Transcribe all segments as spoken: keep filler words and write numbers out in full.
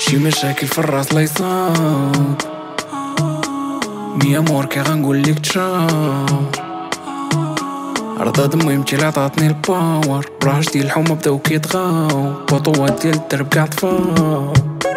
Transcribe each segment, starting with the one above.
شي مشاكل في الراس لا يصاوب مية مور كي غنقول لك تشاو رضا مهمتي اللي عطاتني الباور براش ديال الحومة بداو كيتغاو بطوات ديال الدرب كاع طفاو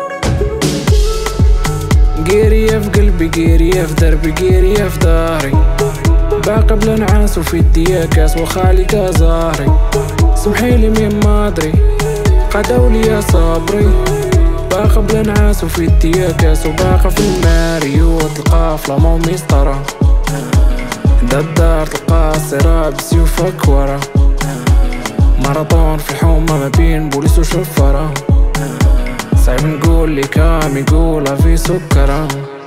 قيرية في قلبي قيرية في دربي قيرية في داري باقي بلا نعاس وفي يديا كاس وخالي كازاري سمحيلي مين مادري قداو ليا صبري باقي بلا نعاس وفي يديا كاس وباقي في الماريوت القافلة مو مسطرة دا الدار تلقى الصراع بسيوفك ورا ماراطون في الحومة ما بين بوليس وشفرة صعيب نقول لي كام يقولها في سكرة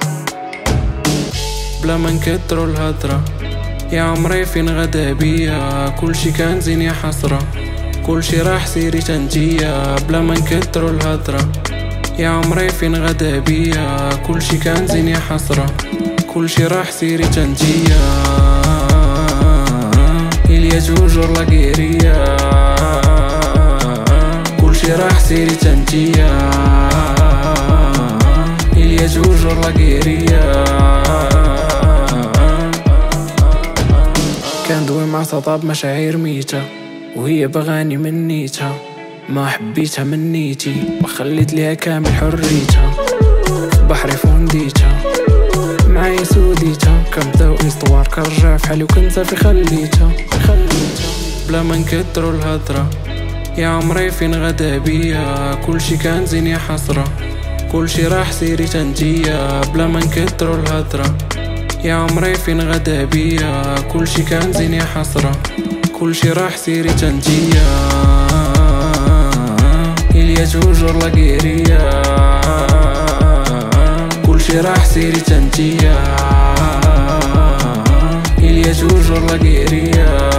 بلا ما نكترو الهدرة يا عمري فين غدا بيا كلشي كان زين يا حسرة كلشي راح سيري تنجية بلا ما نكترو الهدرة يا عمري فين غدا بيا كلشي كان زين يا حسرة كلشي راح سيري تنجية إليا جوجر لا قيرية كلشي راح سيري تنجية إليا جوجر لا قيرية كان دوي مع سطاب مشاعر ميتة وهي بغاني من نيتها ما حبيتها من نيتي وخليت ليها كامل حريتها في بحري فونديتها معايا سوديتها كنبداو اسطوار كنرجع فحالي وكنت في خليتها خليتها بلا ما نكترو الهدرة يا عمري فين غدا بيا كلشي كان زين يا حسرة كلشي راح سيري تنجية بلا ما نكترو الهدرة يا عمري فين غدا بيا كلشي كان زين يا حسرة كلشي راح سيري تنجية إليا جوجر لا قيرية كلشي راح سيري تنجية إليا جوجر لا قيرية